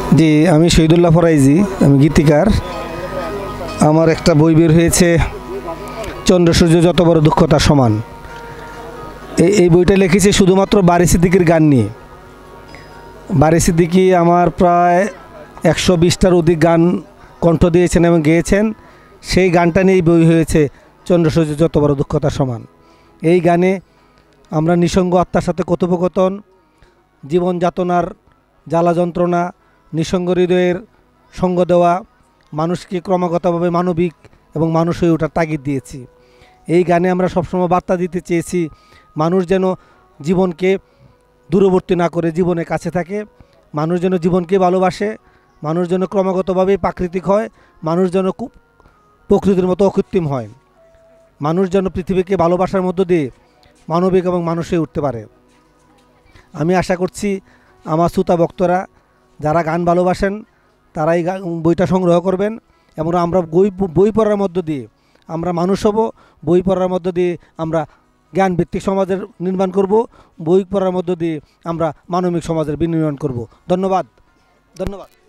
জি, আমি শহীদুল্লাহ ফরাইজি, আমি গীতিকার। আমার একটা বই বের হয়েছে, চন্দ্র সূর্য যত বড় দুঃখ তার সমান। এই বইটা লিখেছি শুধুমাত্র বারী সিদ্দিকীর গান নিয়ে। বারী সিদ্দিকী আমার প্রায় 120টার অধিক গান কণ্ঠ দিয়েছেন এবং গেয়েছেন। সেই গানটা নিয়েই বই হয়েছে চন্দ্র সূর্য যত বড় দুঃখ তার সমান। এই গানে আমরা নিঃসঙ্গ আত্মার সাথে কথোপকথন, জীবন যাতনার জ্বালা যন্ত্রণা, নিঃসঙ্গ হৃদয়ের সঙ্গ দেওয়া, মানুষকে ক্রমাগতভাবে মানবিক এবং মানুষ হয়ে ওঠার তাগিদ দিয়েছি। এই গানে আমরা সবসময় বার্তা দিতে চেয়েছি, মানুষ যেন জীবনকে দূরবর্তী না করে জীবনের কাছে থাকে, মানুষ যেন জীবনকে ভালোবাসে, মানুষ যেন ক্রমাগতভাবে প্রাকৃতিক হয়, মানুষ যেন প্রকৃতির মতো অকৃত্রিম হয়, মানুষ যেন পৃথিবীকে ভালোবাসার মধ্য দিয়ে মানবিক এবং মানুষ হয়ে উঠতে পারে। আমি আশা করছি আমার শ্রোতা ভক্তরা যারা গান ভালোবাসেন তারা এই বইটা সংগ্রহ করবেন এবং আমরা বই পড়ার মধ্য দিয়ে আমরা মানুষ হব, বই পড়ার মধ্য দিয়ে আমরা জ্ঞানভিত্তিক সমাজের নির্মাণ করব, বই পড়ার মধ্য দিয়ে আমরা মানবিক সমাজের বিনির্মাণ করব। ধন্যবাদ।